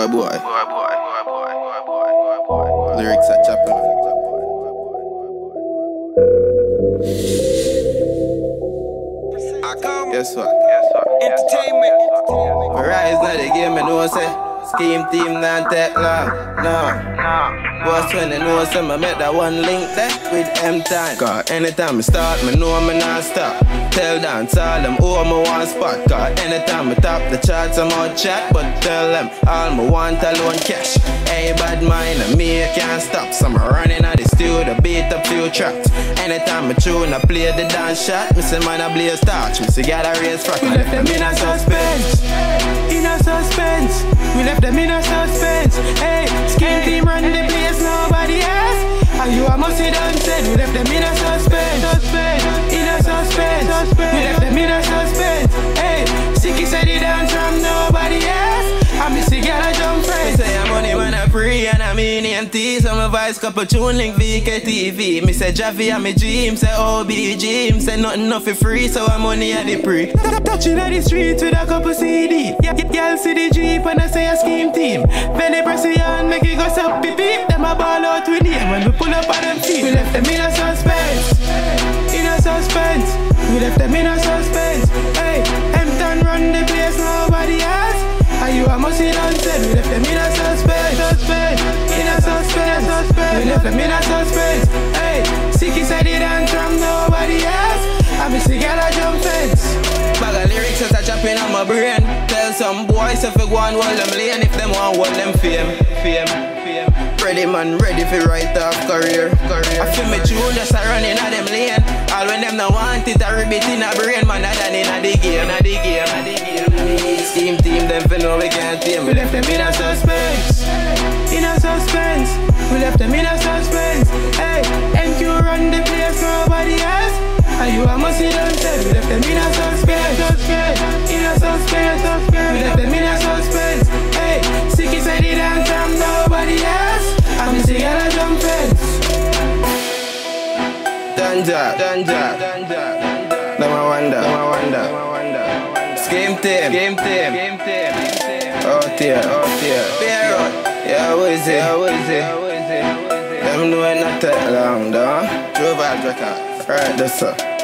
boy. Lyrics are chopping. Guess what? Entertainment. Rise now the game, I know say scheme team not take long. No. Boss when they know say I make that one link there with M-Time. Cause anytime I start, I know I not stop. Tell dance all them who I want spot. Cause anytime I top the charts I'm out chat. But tell them all I want alone cash. Hey bad mind and me I can't stop. So I'm running at the studio, beat up few tracks. Anytime I tune I play the dance shot. Me say man I blaze starch, me say gotta raise frack. We left them in a suspense, in a suspense. We left them in a suspense. Hey, scheme team run the place, nobody else. And you a must done said. We left them in a suspense, in a suspense. We left them in a suspense. Hey, Sicky said he dance from nobody else. And me see girl a jump friends. Me say I'm money when I free and I'm in EMT. So my voice couple tune link VKTV. Me say Jaffy and me dream, say OBG. Me say nothing off for free, so I'm money at the pre. Touching at the street with a couple CD. Girl see the Jeep and I say a scheme team. Belly press it on, make it go up beep beep. Them a ball out with him when we pull up on them feet. We left them in a suspense, in a suspense. We left them in a suspense. Hey, M-Town run the place, nobody else. And you a must see done said. We left them in a suspense, in a suspense. We left them in a suspense. Hey, Sicky said he dance from nobody else. I miss the girl a jump fence. Bag of lyrics that are chopping on my brain. Tell some boys if they go and hold them lane. If them want hold them fame. Ready man, ready for write off career. I feel me tune just a running at them lane. All when them no want it, I ribbit in a brain. Man, I done in a the game. Scheme team, them for know we can't tame. We left them in a suspense, in a suspense. We left them in a suspense. Hey, MQ run the place, nobody else. And you a must see them said. We left them in a suspense, in a suspense. We left them in a suspense. Hey, Sicky said he dance from nobody else. And me see girl a jump fence. Danja. Them I wonder. Scheme team. Out here. Fair out. Yeah, what is it? Them know it not take long, though. Joe Bad record. Right, that's up.